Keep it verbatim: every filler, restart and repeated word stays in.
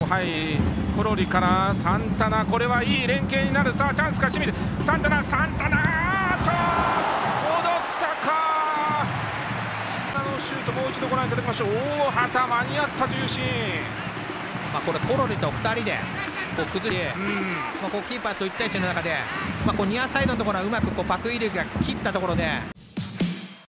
はい、コロリからサンタナ、これはいい連携になる。さあチャンスか、清水、サンタナ、サンタナーと戻ったか。あのシュート、もう一度ご覧いただきましょう。大畑間に合ったというシーン。 まあこれコロリとふたりでこう崩れ、 うんまあこうキーパーといち対いちの中で、まあこうニアサイドのところはうまくこうパクイルが切ったところで。